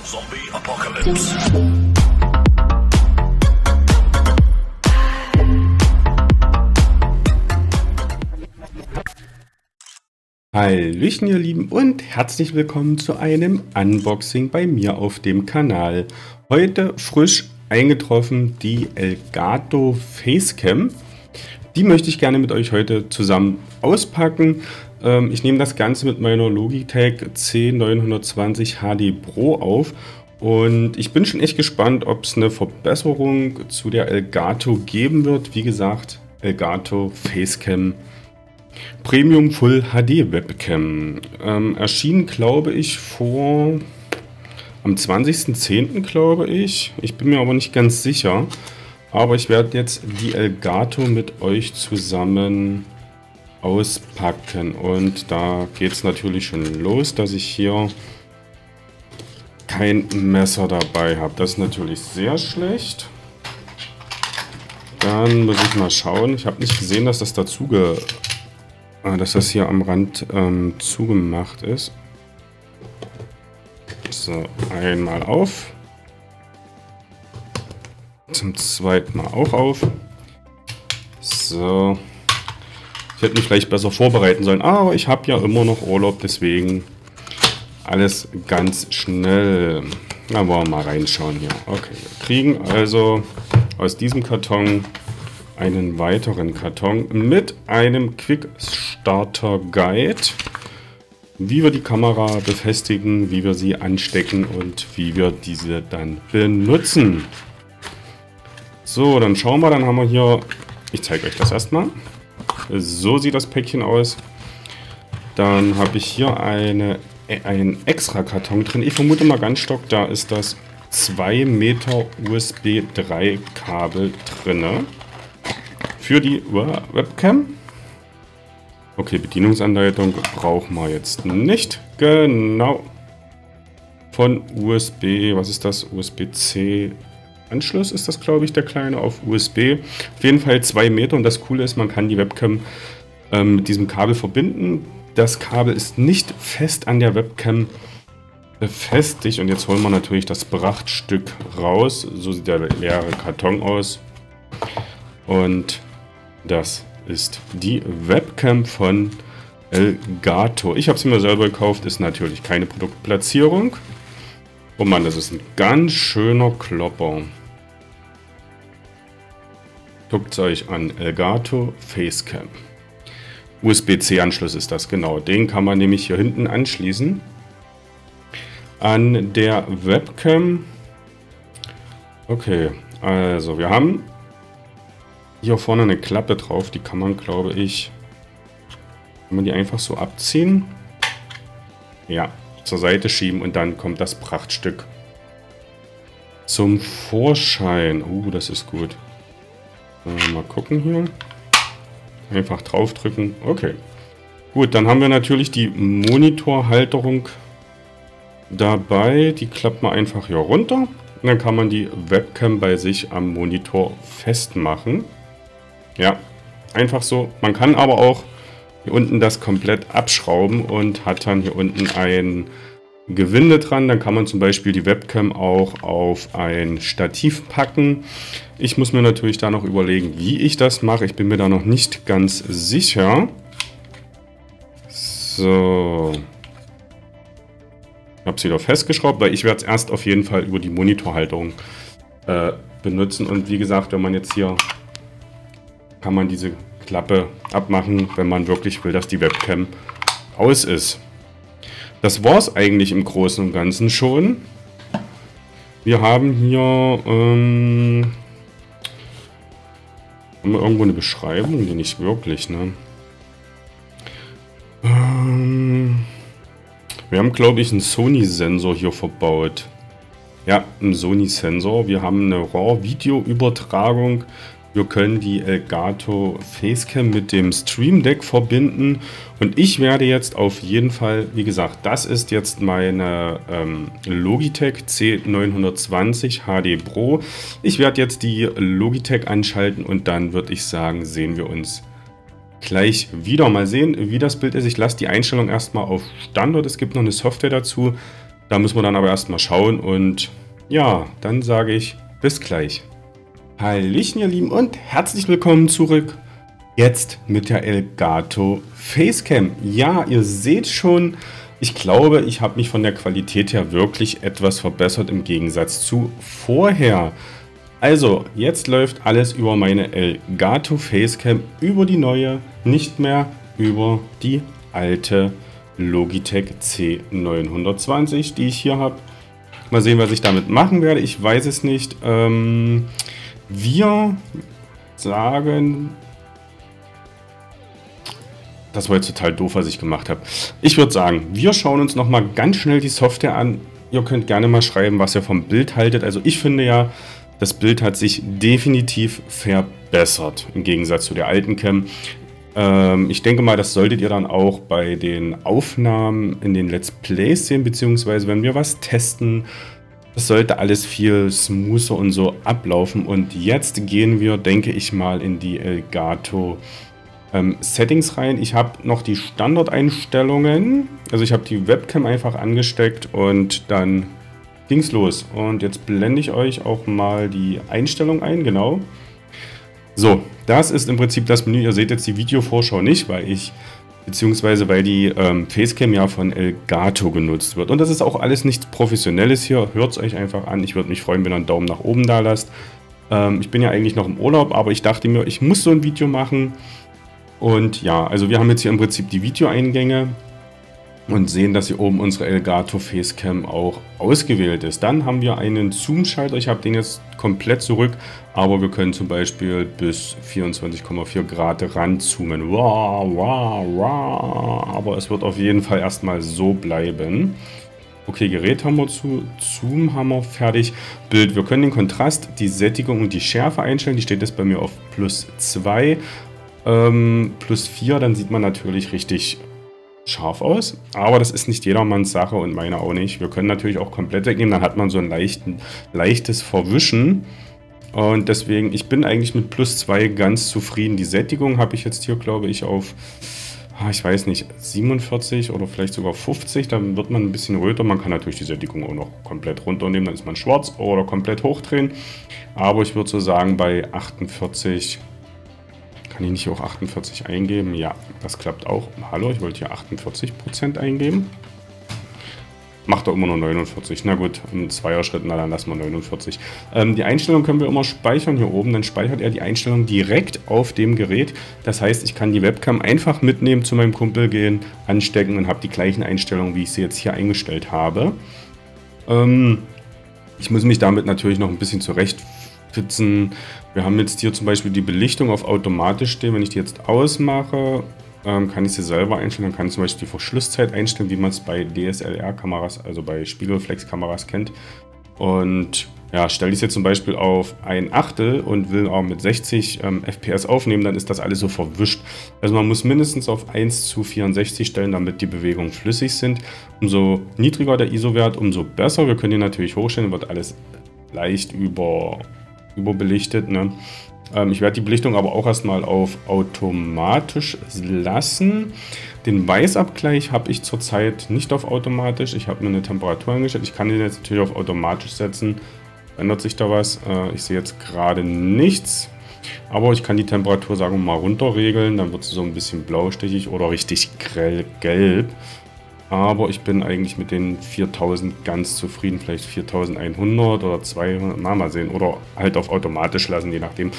Zombie Apocalypse. Hallöchen ihr Lieben und herzlich willkommen zu einem Unboxing bei mir auf dem Kanal. Heute frisch eingetroffen die Elgato Facecam. Die möchte ich gerne mit euch heute zusammen auspacken. Ich nehme das Ganze mit meiner Logitech C920 HD Pro auf. Und ich bin schon echt gespannt, ob es eine Verbesserung zu der Elgato geben wird. Wie gesagt, Elgato Facecam Premium Full HD Webcam. Erschien, glaube ich, am 20.10. glaube ich. Ich bin mir aber nicht ganz sicher. Aber ich werde jetzt die Elgato mit euch zusammen auspacken. Und da geht es natürlich schon los, dass ich hier kein Messer dabei habe. Das ist natürlich sehr schlecht. Dann muss ich mal schauen. Ich habe nicht gesehen, dass das dass das hier am Rand zugemacht ist. So, einmal auf. Zum zweiten Mal auch auf. So. Ich hätte mich vielleicht besser vorbereiten sollen, aber ich habe ja immer noch Urlaub, deswegen alles ganz schnell. Na, wollen wir mal reinschauen hier. Okay, wir kriegen also aus diesem Karton einen weiteren Karton mit einem Quick Starter Guide, wie wir die Kamera befestigen, wie wir sie anstecken und wie wir diese dann benutzen. So, dann schauen wir, dann haben wir hier, ich zeige euch das erstmal. So sieht das Päckchen aus. Dann habe ich hier einen extra Karton drin. Ich vermute mal ganz stock, da ist das 2 Meter USB 3 Kabel drin. Für die Webcam. Okay, Bedienungsanleitung brauchen wir jetzt nicht. Genau. Von USB, was ist das? USB-C Anschluss ist das, glaube ich, der kleine auf USB. Auf jeden Fall 2 Meter und das Coole ist, man kann die Webcam mit diesem Kabel verbinden. Das Kabel ist nicht fest an der Webcam befestigt. Und jetzt holen wir natürlich das Prachtstück raus. So sieht der leere Karton aus. Und das ist die Webcam von Elgato. Ich habe sie mir selber gekauft, ist natürlich keine Produktplatzierung. Oh Mann, das ist ein ganz schöner Klopper. Guckt es euch an, Elgato Facecam. USB-C-Anschluss ist das, genau. Den kann man nämlich hier hinten anschließen. An der Webcam. Okay, also wir haben hier vorne eine Klappe drauf. Die kann man, glaube ich, kann man die einfach so abziehen. Ja, zur Seite schieben und dann kommt das Prachtstück zum Vorschein. Das ist gut. Mal gucken hier. Einfach draufdrücken. Okay. Gut, dann haben wir natürlich die Monitorhalterung dabei. Die klappt man einfach hier runter. Und dann kann man die Webcam bei sich am Monitor festmachen. Ja, einfach so. Man kann aber auch hier unten das komplett abschrauben und hat dann hier unten ein Gewinde dran. Dann kann man zum Beispiel die Webcam auch auf ein Stativ packen. Ich muss mir natürlich da noch überlegen, wie ich das mache. Ich bin mir da noch nicht ganz sicher. So. Ich habe es wieder festgeschraubt, weil ich werde es erst auf jeden Fall über die Monitorhalterung benutzen. Und wie gesagt, wenn man jetzt hier, kann man diese Klappe abmachen, wenn man wirklich will, dass die Webcam aus ist. Das war es eigentlich im Großen und Ganzen schon. Wir haben hier haben wir irgendwo eine Beschreibung, die nicht wirklich, ne? Wir haben, glaube ich, einen Sony-Sensor hier verbaut. Ja, einen Sony-Sensor. Wir haben eine RAW-Video-Übertragung. Wir können die Elgato Facecam mit dem Stream Deck verbinden. Und ich werde jetzt auf jeden Fall, wie gesagt, das ist jetzt meine Logitech C920 HD Pro. Ich werde jetzt die Logitech anschalten und dann würde ich sagen, sehen wir uns gleich wieder. Mal sehen, wie das Bild ist. Ich lasse die Einstellung erstmal auf Standard. Es gibt noch eine Software dazu. Da müssen wir dann aber erstmal schauen und ja, dann sage ich bis gleich. Hallöchen ihr Lieben und herzlich willkommen zurück. Jetzt mit der Elgato Facecam. Ja, ihr seht schon, ich glaube, ich habe mich von der Qualität her wirklich etwas verbessert im Gegensatz zu vorher. Also, jetzt läuft alles über meine Elgato Facecam, über die neue, nicht mehr über die alte Logitech C920, die ich hier habe. Mal sehen, was ich damit machen werde. Ich weiß es nicht. Wir sagen... Das war jetzt total doof, was ich gemacht habe. Ich würde sagen, wir schauen uns nochmal ganz schnell die Software an. Ihr könnt gerne mal schreiben, was ihr vom Bild haltet. Also ich finde ja, das Bild hat sich definitiv verbessert im Gegensatz zu der alten Cam. Ich denke mal, das solltet ihr dann auch bei den Aufnahmen in den Let's Plays sehen, beziehungsweise wenn wir was testen. Das sollte alles viel smoother und so ablaufen. Und jetzt gehen wir, denke ich mal, in die Elgato Settings rein. Ich habe noch die Standardeinstellungen. Also ich habe die Webcam einfach angesteckt und dann ging es los. Und jetzt blende ich euch auch mal die Einstellung ein, genau. So, das ist im Prinzip das Menü. Ihr seht jetzt die Videovorschau nicht, weil die Facecam ja von Elgato genutzt wird. Und das ist auch alles nichts Professionelles hier. Hört es euch einfach an. Ich würde mich freuen, wenn ihr einen Daumen nach oben da lasst. Ich bin ja eigentlich noch im Urlaub, aber ich dachte mir, ich muss so ein Video machen. Und ja, also wir haben jetzt hier im Prinzip die Videoeingänge und sehen, dass hier oben unsere Elgato Facecam auch ausgewählt ist. Dann haben wir einen Zoom-Schalter. Ich habe den jetzt komplett zurück, aber wir können zum Beispiel bis 24,4 Grad ranzoomen. Wow, wow, wow. Aber es wird auf jeden Fall erstmal so bleiben. Okay, Gerät haben wir zu, Zoom haben wir fertig. Bild, wir können den Kontrast, die Sättigung und die Schärfe einstellen. Die steht jetzt bei mir auf +2. +4, dann sieht man natürlich richtig scharf aus, aber das ist nicht jedermanns Sache und meine auch nicht. Wir können natürlich auch komplett wegnehmen, dann hat man so ein leichtes Verwischen und deswegen, ich bin eigentlich mit +2 ganz zufrieden. Die Sättigung habe ich jetzt hier, glaube ich, auf, ich weiß nicht, 47 oder vielleicht sogar 50, dann wird man ein bisschen röter. Man kann natürlich die Sättigung auch noch komplett runternehmen, dann ist man schwarz oder komplett hochdrehen, aber ich würde so sagen, bei 48... Kann ich nicht auch 48 eingeben? Ja, das klappt auch. Hallo, ich wollte hier 48% eingeben. Macht er immer nur 49. Na gut, in Zweierschritten, na dann lassen wir 49. Die Einstellung können wir immer speichern hier oben. Dann speichert er die Einstellung direkt auf dem Gerät. Das heißt, ich kann die Webcam einfach mitnehmen, zu meinem Kumpel gehen, anstecken und habe die gleichen Einstellungen, wie ich sie jetzt hier eingestellt habe. Ich muss mich damit natürlich noch ein bisschen zurechtfinden. Wir haben jetzt hier zum Beispiel die Belichtung auf automatisch stehen. Wenn ich die jetzt ausmache, kann ich sie selber einstellen. Dann kann ich zum Beispiel die Verschlusszeit einstellen, wie man es bei DSLR-Kameras, also bei Spiegelreflex-Kameras kennt. Und ja, stelle ich es jetzt zum Beispiel auf 1/8 und will auch mit 60 FPS aufnehmen, dann ist das alles so verwischt. Also man muss mindestens auf 1:64 stellen, damit die Bewegungen flüssig sind. Umso niedriger der ISO-Wert, umso besser. Wir können ihn natürlich hochstellen, wird alles leicht überbelichtet. Ne? Ich werde die Belichtung aber auch erstmal auf automatisch lassen. Den Weißabgleich habe ich zurzeit nicht auf automatisch. Ich habe mir eine Temperatur eingestellt. Ich kann den jetzt natürlich auf automatisch setzen. Ändert sich da was? Ich sehe jetzt gerade nichts. Aber ich kann die Temperatur, sagen wir mal, runterregeln. Dann wird sie so ein bisschen blaustichig oder richtig grell gelb. Aber ich bin eigentlich mit den 4000 ganz zufrieden. Vielleicht 4100 oder 200, mal sehen. Oder halt auf automatisch lassen, je nachdem.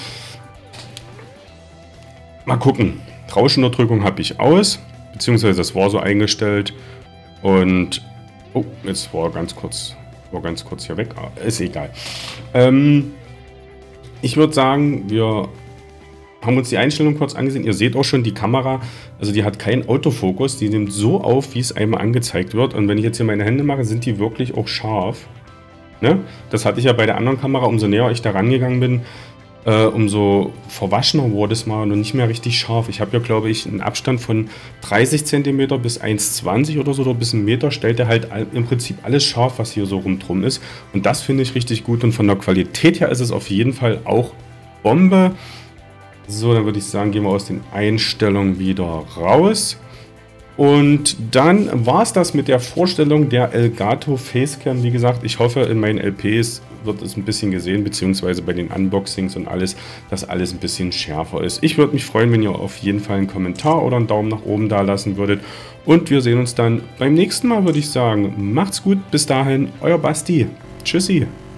Mal gucken. Rauschunterdrückung habe ich aus. Beziehungsweise das war so eingestellt. Und, oh, jetzt war ganz kurz hier weg. Ist egal. Ich würde sagen, wir haben uns die Einstellung kurz angesehen. Ihr seht auch schon die Kamera, also die hat keinen Autofokus. Die nimmt so auf, wie es einmal angezeigt wird. Und wenn ich jetzt hier meine Hände mache, sind die wirklich auch scharf. Ne? Das hatte ich ja bei der anderen Kamera. Umso näher ich da rangegangen bin, umso verwaschener wurde es mal und nicht mehr richtig scharf. Ich habe ja, glaube ich, einen Abstand von 30 cm bis 1,20 oder so, oder bis 1 Meter, stellt er halt im Prinzip alles scharf, was hier so rumdrum ist. Und das finde ich richtig gut und von der Qualität her ist es auf jeden Fall auch Bombe. So, dann würde ich sagen, gehen wir aus den Einstellungen wieder raus. Und dann war es das mit der Vorstellung der Elgato Facecam. Wie gesagt, ich hoffe, in meinen LPs wird es ein bisschen gesehen, beziehungsweise bei den Unboxings und alles, dass alles ein bisschen schärfer ist. Ich würde mich freuen, wenn ihr auf jeden Fall einen Kommentar oder einen Daumen nach oben da lassen würdet. Und wir sehen uns dann beim nächsten Mal, würde ich sagen. Macht's gut, bis dahin, euer Basti. Tschüssi.